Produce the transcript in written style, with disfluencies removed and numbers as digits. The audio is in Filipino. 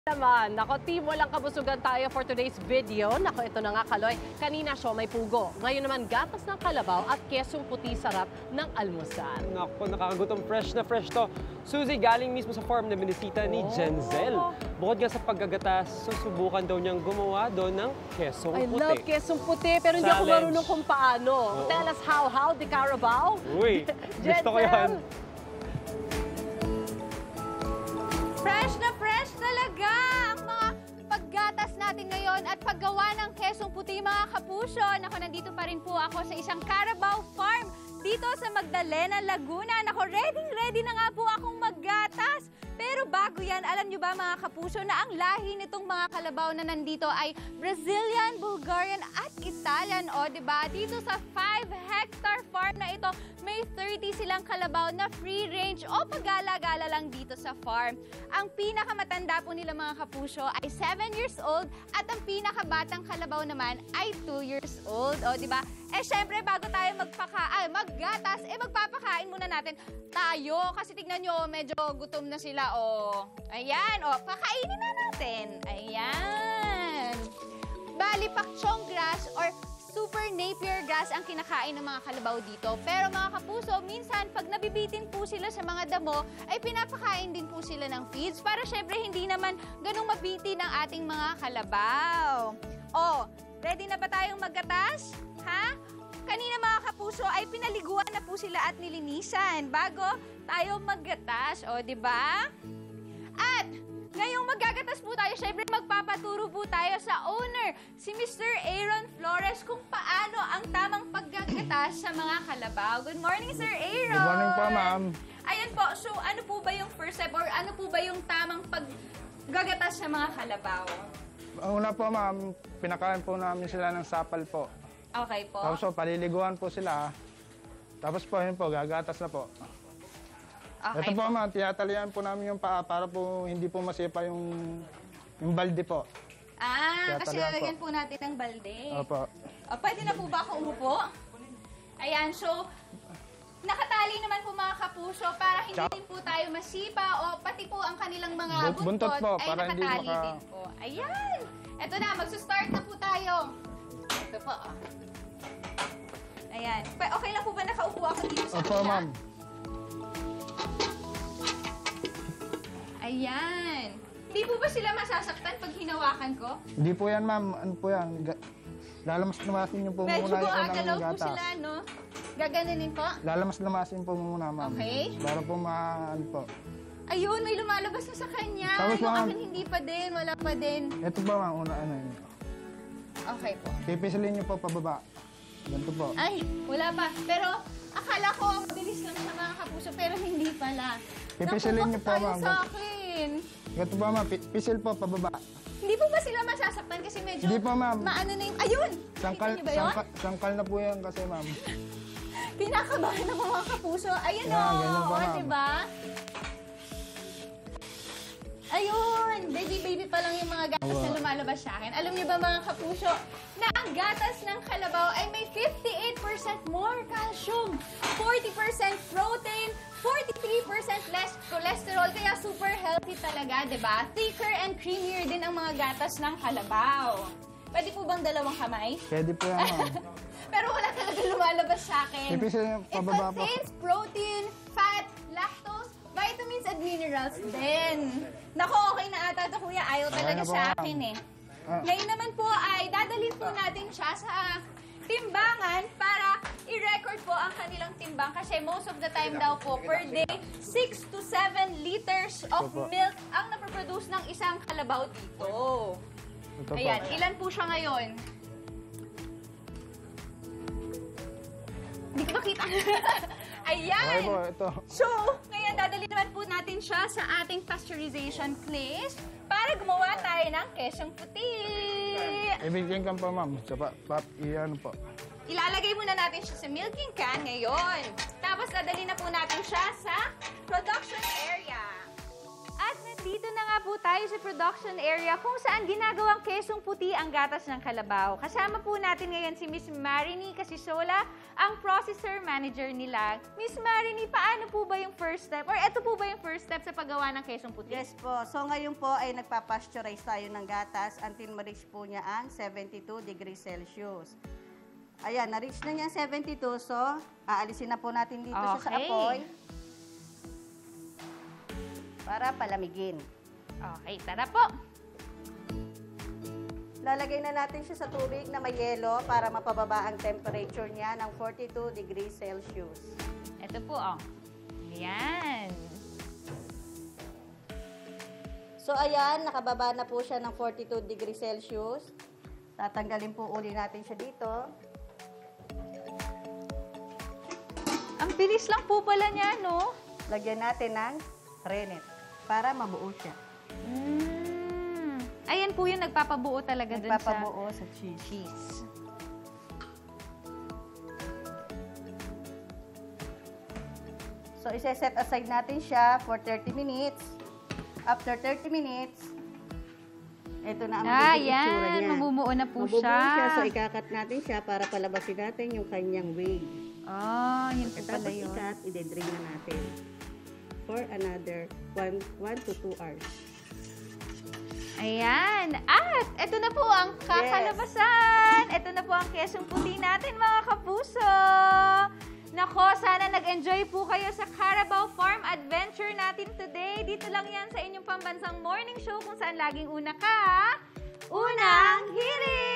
Naman, nako, team walang kabusugan tayo for today's video. Nako, ito na nga, Kaloy. Kanina siya may pugo. Ngayon naman, gatas ng kalabaw at kesong puti sarap ng almusal. Nako, nakakagutom. Fresh na fresh to. Suzy, galing mismo sa farm na binisita ni Jenzel. Bukod nga sa paggagatas, susubukan daw niyang gumawa doon ng kesong puti. I love kesong puti, pero hindi ako marunong kung paano. Tell us how, the kalabaw? Uy, gusto ko yan. Fresh na fresh talaga ang mga paggatas natin ngayon at paggawa ng kesong puti, mga kapuso. Naku, nandito pa rin po ako sa isang Carabao farm dito sa Magdalena, Laguna. Naku, ready na nga po akong maggatas. Pero bago yan, alam nyo ba mga kapuso na ang lahi nitong mga kalabaw na nandito ay Brazilian, Bulgarian at Italian. O, diba? Dito sa 5-hectare farm na ito, may 30 silang kalabaw na free range o pagala-gala lang dito sa farm. Ang pinakamatanda po nila mga kapuso ay 7 years old at ang pinakabatang kalabaw naman ay 2 years old. O, diba? Eh, syempre, bago tayo maggatas, magpapakain muna natin tayo. Kasi tignan nyo, medyo gutom na sila. O, ayan. O, pakainin na natin. Ayan. Bali, pakchong grass or super napier grass ang kinakain ng mga kalabaw dito. Pero mga kapuso, minsan pag nabibitin po sila sa mga damo, ay pinapakain din po sila ng feeds para syempre hindi naman ganung mabitin ang ating mga kalabaw. O, ready na ba tayong maggatas? Ha? Kanina mga kapuso ay pinaliguan na po sila at nilinisan bago tayo maggatas. O, di ba? At ngayong maggagatas po tayo, syempre magpapaturo po tayo sa owner, si Mr. Aaron Flores, kung paano ang tamang paggagatas sa mga kalabaw. Good morning, Sir Aaron! Good morning po, ma'am. Ayan po, so ano po ba yung first step or ano po ba yung tamang paggagatas sa mga kalabaw? Una po, ma'am, pinakain po namin sila ng sapal po. Okay po. Tapos po, paliliguan po sila. Tapos po, yun po, gagatas na po. Okay ito po, ma'am, tinatalian po namin yung paa para po hindi po masipa yung balde po. Kasi lalagyan po natin ng balde. Opo. Pwede na po ba ako umupo? Ayan, so nakatali naman po mga kapuso para hindi din po tayo masipa o pati po ang kanilang mga buntot po, ay para hindi nakatali din po. Ayan! Ito na, magsa-start na po tayo. Ito po. Ayan. Okay lang po ba nakaupo ako dito sa Opo, ma'am. Ayan. Hindi po ba sila masasaktan pag hinawakan ko? Hindi po yan, ma'am. Ano po yan? Lalamas-lamasin niyo po medyo muna yung agalaw unang po gatas. sila, no? Gaganunin po? Lalamas-lamasin po muna, ma'am. Okay. Para po ano po. Ayun, may lumalabas na sa kanya. Tapos, Yung ma'am, akin hindi pa din, wala pa din. Ito po, ma'am, una yun. Okay po. Pipisilin niyo po pababa. Ganito po. Ay, wala pa. Pero akala ko mabilis lang sa mga kapuso, pero hindi pala. Pipisilin niyo po, ma'am. Sa akin. Ganito po, ma'am. Pisil po pababa. Hindi po ba sila masasaktan kasi medyo Hindi po, ma'am. maano na yung... Ayun! Nakita niyo ba yun? Sangkal na po yan kasi, ma'am. Pinakabahan ng mga kapuso. Ayun ganyan po, o, ma'am. diba? Ayun! Baby pa lang yung mga gatas na lumalabas sa akin. Alam niyo ba mga kapuso, na ang gatas ng kalabaw ay may 58% more calcium, 40% protein, 43% less cholesterol, kaya super healthy talaga, diba? Thicker and creamier din ang mga gatas ng kalabaw. Pwede po bang dalawang kamay? Pwede po yan, ma'am. Pero wala talaga lumalabas sa akin. Pipisil niyo It pababa po. contains protein, fat, lactose, vitamins at minerals din. Naku, okay na ata ito, kuya. Ayaw talaga na po, sa ma'am. akin eh. Ngayon naman po ay dadalhin po natin siya sa timbangan para i-record po ang kanilang timbang kasi most of the time daw po per day 6 to 7 liters of milk ang naproproduce ng isang kalabaw dito. Ito po. Ayan, ilan po siya ngayon? Hindi ko makita. Ayan! Okay po, ito. So, ngayon dadali naman po natin siya sa ating pasteurization place para gumawa tayo ng kesong puti. Ibigyan ka po, ma'am. Sa iyan po. Ilalagay muna natin siya sa milking can ngayon. Tapos dadali na po natin siya sa production area. At nandito nandito na nga po tayo sa production area kung saan ginagawang kesong puti ang gatas ng kalabaw. Kasama po natin ngayon si Miss Marini Casisola, ang processor manager nila. Miss Marini, paano po ba yung first step? Or ito po ba yung first step sa paggawa ng kesong puti? Yes po. So ngayon po ay nagpapasteurize tayo ng gatas until ma-reach po niya ang 72 degrees Celsius. Ayan, na-reach na niya 72. So, aalisin na po natin dito siya sa apoy para palamigin. Okay, tara po. Lalagay na natin siya sa tubig na may yelo para mapababa ang temperature niya ng 42 degrees Celsius. Ito po, oh. Ayan. So, ayan, nakababa na po siya ng 42 degrees Celsius. Tatanggalin po uli natin siya dito. Ang bilis lang po pala niya, no? Lagyan natin ng rennet para mabuo siya. Ayan po yung nagpapabuo talaga dun sa Nagpapabuo sa cheese. cheese. So, isa-set aside natin siya for 30 minutes. After 30 minutes, ito na ang magiging itsura Yan. niya. Mamumuo na po Mabubuo siya. So, ikakat natin siya para palabasin natin yung kanyang wave. Yun po pala Tapos yun. ikat, i-drain na natin for another 1 to 2 hours. Ayan. At ito na po ang kakalabasan. Ito na po ang kesong puti natin, mga kapuso. Nako, sana nag-enjoy po kayo sa Carabao Farm Adventure natin today. Dito lang yan sa inyong pambansang morning show kung saan laging una ka. Unang Hirit!